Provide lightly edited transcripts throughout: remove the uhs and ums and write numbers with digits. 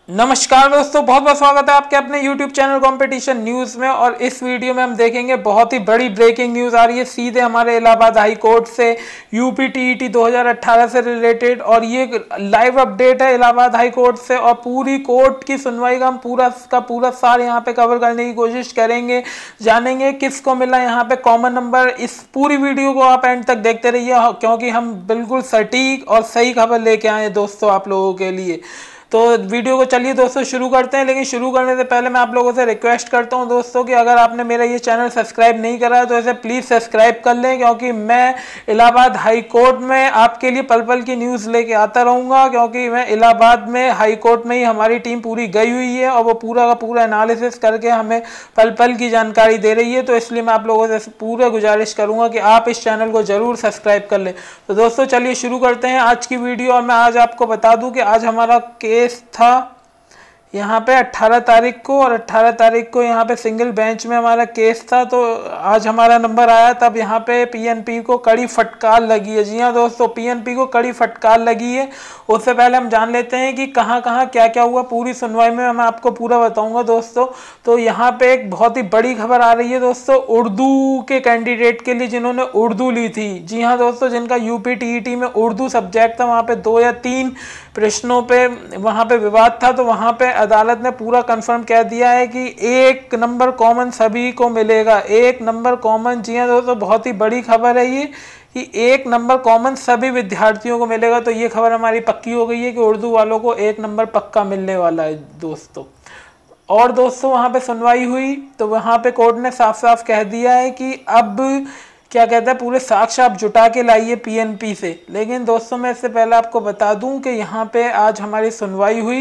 नमस्कार दोस्तों, बहुत बहुत स्वागत है आपके अपने YouTube चैनल कंपटीशन न्यूज़ में। और इस वीडियो में हम देखेंगे बहुत ही बड़ी ब्रेकिंग न्यूज़ आ रही है सीधे हमारे इलाहाबाद हाई कोर्ट से यूपी-टीईटी 2018 से रिलेटेड। और ये लाइव अपडेट है इलाहाबाद हाई कोर्ट से और पूरी कोर्ट की सुनवाई का हम पूरा सार यहाँ पे कवर करने की कोशिश करेंगे। जानेंगे किसको मिला यहाँ पे कॉमन नंबर। इस पूरी वीडियो को आप एंड तक देखते रहिए क्योंकि हम बिल्कुल सटीक और सही खबर लेके आए हैं दोस्तों आप लोगों के लिए। तो वीडियो को चलिए दोस्तों शुरू करते हैं। लेकिन शुरू करने से पहले मैं आप लोगों से रिक्वेस्ट करता हूं दोस्तों कि अगर आपने मेरा ये चैनल सब्सक्राइब नहीं करा है तो इसे प्लीज़ सब्सक्राइब कर लें, क्योंकि मैं इलाहाबाद हाई कोर्ट में आपके लिए पल पल की न्यूज़ लेके आता रहूँगा। क्योंकि मैं इलाहाबाद में हाई कोर्ट में ही हमारी टीम पूरी गई हुई है और वो पूरा का पूरा एनालिसिस करके हमें पल पल की जानकारी दे रही है। तो इसलिए मैं आप लोगों से पूरे गुजारिश करूँगा कि आप इस चैनल को ज़रूर सब्सक्राइब कर लें। तो दोस्तों चलिए शुरू करते हैं आज की वीडियो। और मैं आज आपको बता दूँ कि आज हमारा केस था यहाँ पे 18 तारीख को, और 18 तारीख को यहाँ पे सिंगल बेंच में हमारा केस था। तो आज हमारा नंबर आया, तब यहाँ पे पीएनपी को कड़ी फटकार लगी है। जी हाँ दोस्तों, पीएनपी को कड़ी फटकार लगी है। उससे पहले हम जान लेते हैं कि कहाँ कहाँ क्या क्या हुआ। पूरी सुनवाई में मैं आपको पूरा बताऊंगा दोस्तों। तो यहाँ पे एक बहुत ही बड़ी खबर आ रही है दोस्तों उर्दू के कैंडिडेट के लिए जिन्होंने उर्दू ली थी। जी हाँ दोस्तों, जिनका यूपी-टीईटी में उर्दू सब्जेक्ट था, वहाँ पे 2 या 3 प्रश्नों पे वहाँ पे विवाद था। तो वहाँ पे अदालत ने पूरा कंफर्म कह दिया है कि 1 नंबर कॉमन सभी को मिलेगा। 1 नंबर कॉमन, जी हाँ दोस्तों, बहुत ही बड़ी खबर है ये कि 1 नंबर कॉमन सभी विद्यार्थियों को मिलेगा। तो ये खबर हमारी पक्की हो गई है कि उर्दू वालों को 1 नंबर पक्का मिलने वाला है दोस्तों। और दोस्तों वहाँ पे सुनवाई हुई तो वहाँ पे कोर्ट ने साफ साफ कह दिया है कि अब क्या कहता है, पूरे साक्ष्य आप जुटा के लाइए पीएनपी से। लेकिन दोस्तों मैं इससे पहले आपको बता दूं कि यहाँ पे आज हमारी सुनवाई हुई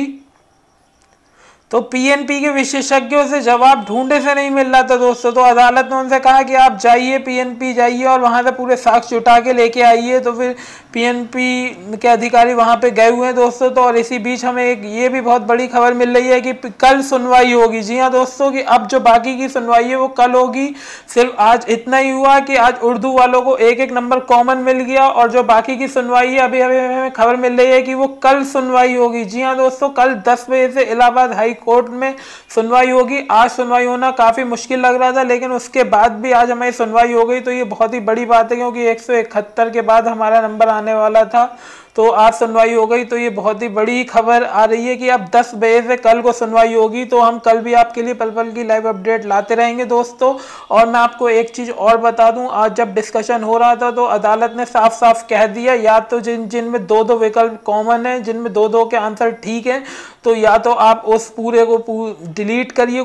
तो पीएनपी के विशेषज्ञों से जवाब ढूंढे से नहीं मिल रहा था दोस्तों। तो अदालत ने उनसे कहा कि आप जाइए पीएनपी जाइए और वहां से पूरे साक्ष्य जुटा के लेके आइए। तो फिर पीएनपी के अधिकारी वहां पे गए हुए हैं दोस्तों। तो और इसी बीच हमें एक ये भी बहुत बड़ी खबर मिल रही है कि कल सुनवाई होगी। जी हाँ दोस्तों, कि अब जो बाकी की सुनवाई है वो कल होगी। सिर्फ आज इतना ही हुआ कि आज उर्दू वालों को 1-1 नंबर कॉमन मिल गया, और जो बाकी की सुनवाई है अभी हमें खबर मिल रही है कि वो कल सुनवाई होगी। जी हाँ दोस्तों, कल 10 बजे से इलाहाबाद हाई कोर्ट में सुनवाई होगी। आज सुनवाई होना काफी मुश्किल लग रहा था, लेकिन उसके बाद भी आज हमारी सुनवाई हो गई। तो ये बहुत ही बड़ी बात है, क्योंकि 171 के बाद हमारा नंबर आने वाला था। तो आज सुनवाई हो गई। तो ये बहुत ही बड़ी खबर आ रही है कि अब 10 बजे से कल को सुनवाई होगी। तो हम कल भी आपके लिए पल पल की लाइव अपडेट लाते रहेंगे दोस्तों। और मैं आपको एक चीज और बता दूं, आज जब डिस्कशन हो रहा था तो अदालत ने साफ साफ कह दिया, या तो जिनमें 2-2 विकल्प कॉमन है, जिनमें 2-2 के आंसर ठीक है, तो या तो आप उस पूरे को डिलीट करिए,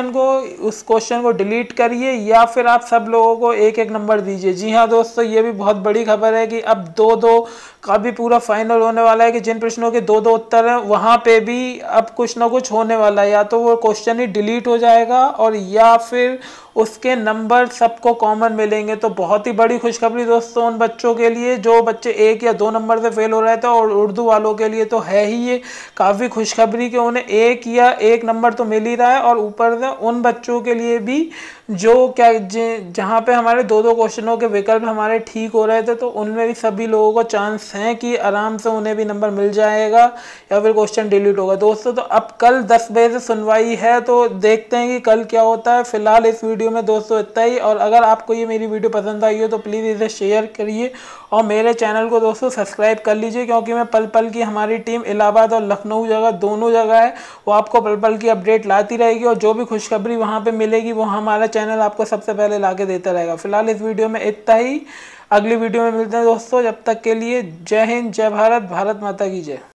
उस क्वेश्चन को डिलीट करिए, या फिर आप सब लोगों को 1-1 नंबर दीजिए। जी हाँ दोस्तों, ये भी बहुत बड़ी खबर है कि अब 2-2 का भी पूरा फाइनल होने वाला है कि जिन प्रश्नों के 2-2 उत्तर हैं वहां पे भी अब कुछ ना कुछ होने वाला है। या तो वो क्वेश्चन ही डिलीट हो जाएगा और या फिर उसके नंबर सबको कॉमन मिलेंगे। तो बहुत ही बड़ी खुशखबरी दोस्तों उन बच्चों के लिए जो बच्चे 1 या 2 नंबर से फेल हो रहे थे, और उर्दू वालों के लिए तो है ही ये काफ़ी खुशखबरी कि उन्हें 1 नंबर तो मिल ही रहा है। और ऊपर से उन बच्चों के लिए भी जो जहाँ पे हमारे 2-2 क्वेश्चनों के विकल्प हमारे ठीक हो रहे थे, तो उनमें भी सभी लोगों को चांस है कि आराम से उन्हें भी नंबर मिल जाएगा या फिर क्वेश्चन डिलीट होगा दोस्तों। तो अब कल 10 बजे से सुनवाई है, तो देखते हैं कि कल क्या होता है। फिलहाल इस वीडियो में दोस्तों इतना ही। और अगर आपको ये मेरी वीडियो पसंद आई हो तो प्लीज़ इसे शेयर करिए और मेरे चैनल को दोस्तों सब्सक्राइब कर लीजिए, क्योंकि मैं पल पल की हमारी टीम इलाहाबाद और लखनऊ दोनों जगह है, वो आपको पल पल की अपडेट लाती रहेगी। और जो भी खुशखबरी वहाँ पे मिलेगी वो हमारा चैनल आपको सबसे पहले ला के देता रहेगा। फिलहाल इस वीडियो में इतना ही। अगली वीडियो में मिलते हैं दोस्तों। जब तक के लिए जय हिंद, जय भारत, भारत माता की जय।